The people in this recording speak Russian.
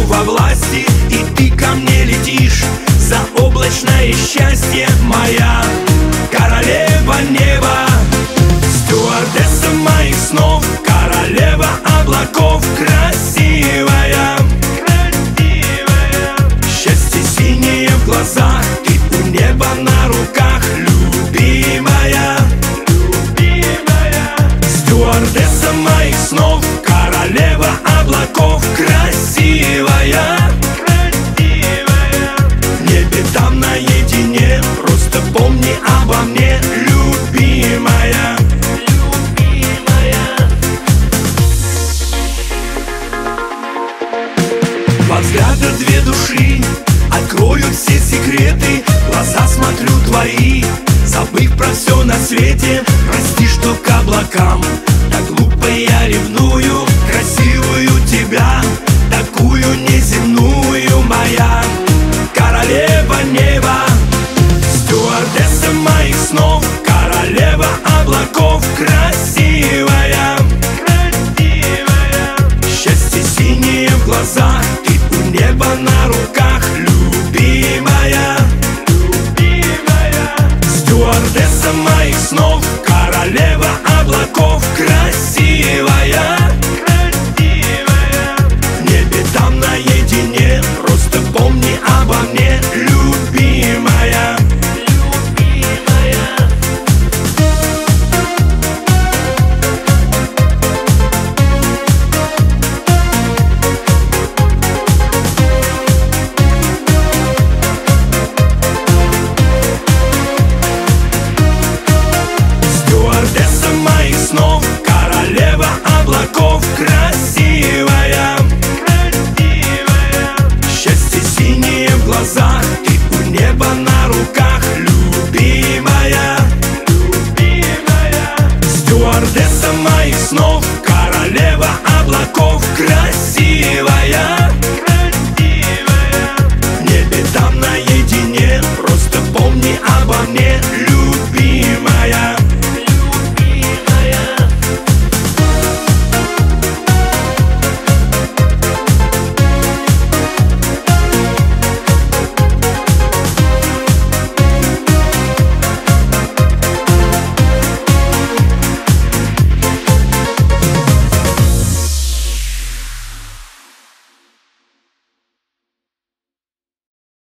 во власти, и ты ко мне летишь. Заоблачное счастье, моя королева неба, стюардесса моих снов, королева облаков, красивая, красивая. Счастье синее в глазах, ты у неба на руках, любимая, любимая. Стюардесса моих снов, королева облаков, красивая, там наедине, просто помни обо мне, любимая, любимая. Два взгляда, две души откроют все секреты. Глаза смотрю твои, забыв про все на свете. Прости, что к облакам так глупо я ревную. Красивую тебя, такую